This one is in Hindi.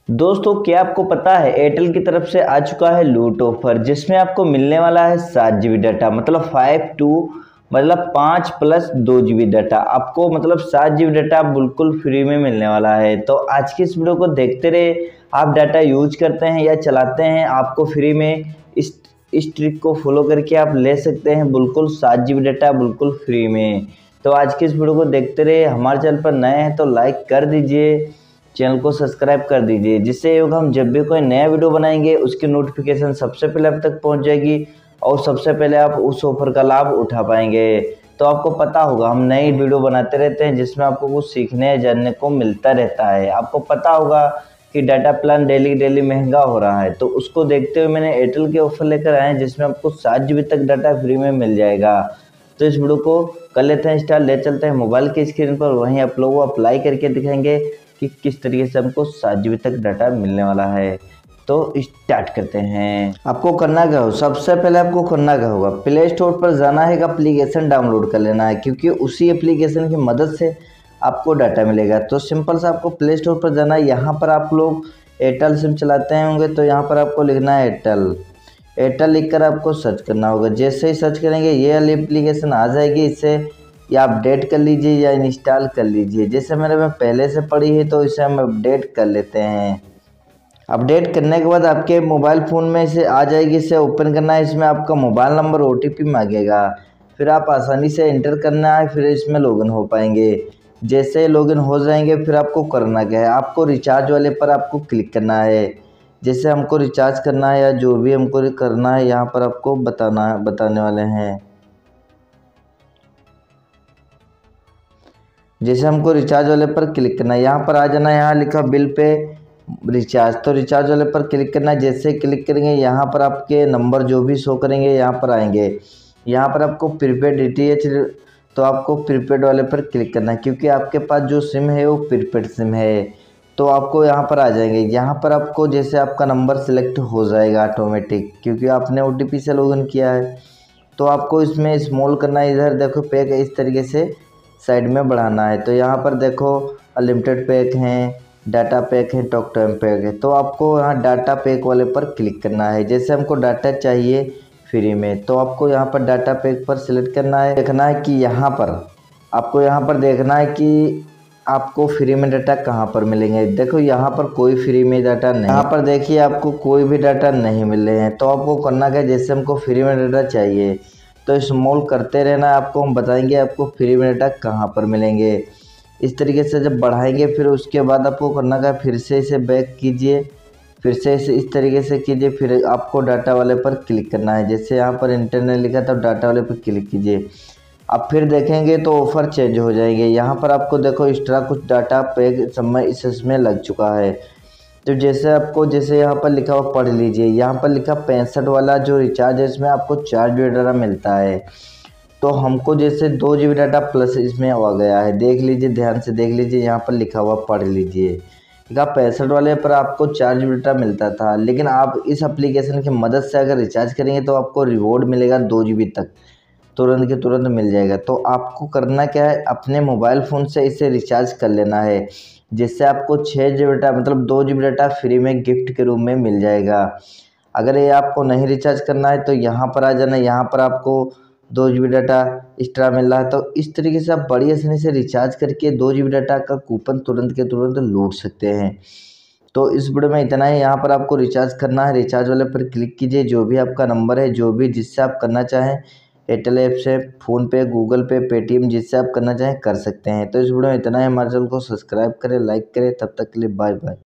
दोस्तों, क्या आपको पता है एयरटेल की तरफ से आ चुका है लूट ऑफर, जिसमें आपको मिलने वाला है 7 GB डाटा। मतलब 5 2 मतलब 5 + 2 GB डाटा आपको, मतलब 7 GB डाटा बिल्कुल फ्री में मिलने वाला है। तो आज की इस वीडियो को देखते रहे। आप डाटा यूज करते हैं या चलाते हैं, आपको फ्री में इस ट्रिक को फॉलो करके आप ले सकते हैं बिल्कुल 7 GB डाटा बिल्कुल फ्री में। तो आज की इस वीडियो को देखते रहे। हमारे चैनल पर नए हैं तो लाइक कर दीजिए, चैनल को सब्सक्राइब कर दीजिए, जिससे हम जब भी कोई नया वीडियो बनाएंगे उसकी नोटिफिकेशन सबसे पहले आप तक पहुंच जाएगी और सबसे पहले आप उस ऑफर का लाभ उठा पाएंगे। तो आपको पता होगा हम नई वीडियो बनाते रहते हैं जिसमें आपको कुछ सीखने या जानने को मिलता रहता है। आपको पता होगा कि डाटा प्लान डेली डेली महंगा हो रहा है, तो उसको देखते हुए मैंने एयरटेल के ऑफर लेकर आए हैं जिसमें आपको 7 GB तक डाटा फ्री में मिल जाएगा। तो इस वीडियो को कर लेते हैं स्टार्ट। ले चलते हैं मोबाइल की स्क्रीन पर, वहीं आप लोगों को अप्लाई करके दिखाएंगे कि किस तरीके से हमको 7 GB तक डाटा मिलने वाला है। तो स्टार्ट करते हैं। आपको करना क्या हो, सबसे पहले आपको करना क्या होगा, प्ले स्टोर पर जाना है, एप्लीकेशन डाउनलोड कर लेना है, क्योंकि उसी एप्लीकेशन की मदद से आपको डाटा मिलेगा। तो सिंपल सा आपको प्ले स्टोर पर जाना है। यहाँ पर आप लोग एयरटेल सिम चलाते होंगे तो यहाँ पर आपको लिखना है एयरटेल। एयरटेल लिखकर आपको सर्च करना होगा। जैसे ही सर्च करेंगे ये वाली एप्लीकेशन आ जाएगी। इससे या अपडेट कर लीजिए या इंस्टॉल कर लीजिए। जैसे मेरे में पहले से पड़ी है तो इसे हम अपडेट कर लेते हैं। अपडेट करने के बाद आपके मोबाइल फ़ोन में इसे आ जाएगी। इसे ओपन करना है। इसमें आपका मोबाइल नंबर OTP मांगेगा, फिर आप आसानी से एंटर करना है, फिर इसमें लॉगिन हो पाएंगे। जैसे लॉगिन हो जाएंगे फिर आपको करना क्या है, आपको रिचार्ज वाले पर आपको क्लिक करना है। जैसे हमको रिचार्ज करना है या जो भी हमको करना है यहाँ पर आपको बताने वाले हैं। जैसे हमको रिचार्ज वाले पर क्लिक करना है, यहाँ पर आ जाना है, यहाँ लिखा बिल पे रिचार्ज, तो रिचार्ज वाले पर क्लिक करना है। जैसे क्लिक करेंगे यहाँ पर आपके नंबर जो भी शो करेंगे यहाँ पर आएंगे। यहाँ पर आपको प्रीपेड DTH, तो आपको प्रीपेड वाले पर क्लिक करना है, क्योंकि आपके पास जो सिम है वो प्रीपेड सिम है। तो आपको यहाँ पर आ जाएंगे। यहाँ पर आपको जैसे आपका नंबर सिलेक्ट हो जाएगा ऑटोमेटिक, क्योंकि आपने OTP से लॉगिन किया है। तो आपको इसमें स्मॉल करना है। इधर देखो पैक इस तरीके से साइड में बढ़ाना है। तो यहाँ पर देखो अनलिमिटेड पैक हैं, डाटा पैक है, टॉक टाइम पैक है। तो आपको यहाँ डाटा पैक वाले पर क्लिक करना है। जैसे हमको डाटा चाहिए फ्री में तो आपको यहाँ पर डाटा पैक पर सिलेक्ट करना है। देखना है कि यहाँ पर आपको देखना है कि आपको फ्री में डाटा कहाँ पर मिलेंगे। देखो यहाँ पर कोई फ्री में डाटा नहीं, यहाँ पर देखिए आपको कोई भी डाटा नहीं मिल रहे हैं। तो आपको करना क्या, जैसे हमको फ्री में डाटा चाहिए तो स्मॉल करते रहना है। आपको हम बताएंगे आपको फ्री में डाटा कहाँ पर मिलेंगे। इस तरीके से जब बढ़ाएंगे फिर उसके बाद आपको करना क्या, फिर से इसे बैक कीजिए, फिर से इसे इस तरीके से कीजिए, फिर आपको डाटा वाले पर क्लिक करना है। जैसे यहाँ पर इंटरनेट लिखा था डाटा वाले पर क्लिक कीजिए। अब फिर देखेंगे तो ऑफ़र चेंज हो जाएंगे। यहाँ पर आपको देखो एक्स्ट्रा कुछ डाटा पैक समय इसमें लग चुका है। तो जैसे यहाँ पर लिखा हुआ पढ़ लीजिए। यहाँ पर लिखा 65 वाला जो रिचार्ज है इसमें आपको 4 GB डाटा मिलता है। तो हमको जैसे 2 GB डाटा प्लस इसमें आ गया है। देख लीजिए, ध्यान से देख लीजिए, यहाँ पर लिखा हुआ पढ़ लीजिए। लिखा 65 वाले पर आपको 4 GB डाटा मिलता था, लेकिन आप इस एप्लीकेशन की मदद से अगर रिचार्ज करेंगे तो आपको रिवॉर्ड मिलेगा 2 GB तक, तुरंत के तुरंत मिल जाएगा। तो आपको करना क्या है, अपने मोबाइल फ़ोन से इसे रिचार्ज कर लेना है, जिससे आपको 6 GB डाटा मतलब 2 GB डाटा फ्री में गिफ्ट के रूप में मिल जाएगा। अगर ये आपको नहीं रिचार्ज करना है तो यहाँ पर आ जाना। यहाँ पर आपको 2 GB डाटा एक्स्ट्रा मिल रहा है। तो इस तरीके से आप बड़ी आसानी से रिचार्ज करके 2 GB डाटा का कूपन तुरंत के तुरंत लूट सकते हैं। तो इस वीडियो में इतना ही। यहाँ पर आपको रिचार्ज करना है, रिचार्ज वाले पर क्लिक कीजिए। जो भी आपका नंबर है, जो भी जिससे आप करना चाहें, एयरटेल ऐप से, फ़ोनपे, गूगल पे, पेटीएम, जिससे आप करना चाहें कर सकते हैं। तो इस वीडियो में इतना ही। हमारे चैनल को सब्सक्राइब करें, लाइक करें। तब तक के लिए बाय बाय।